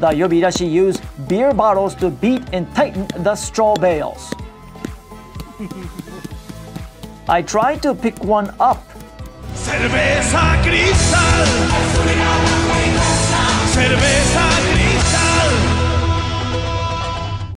The yobirashi use beer bottles to beat and tighten the straw bales. I tried to pick one up. Cerveza cristal.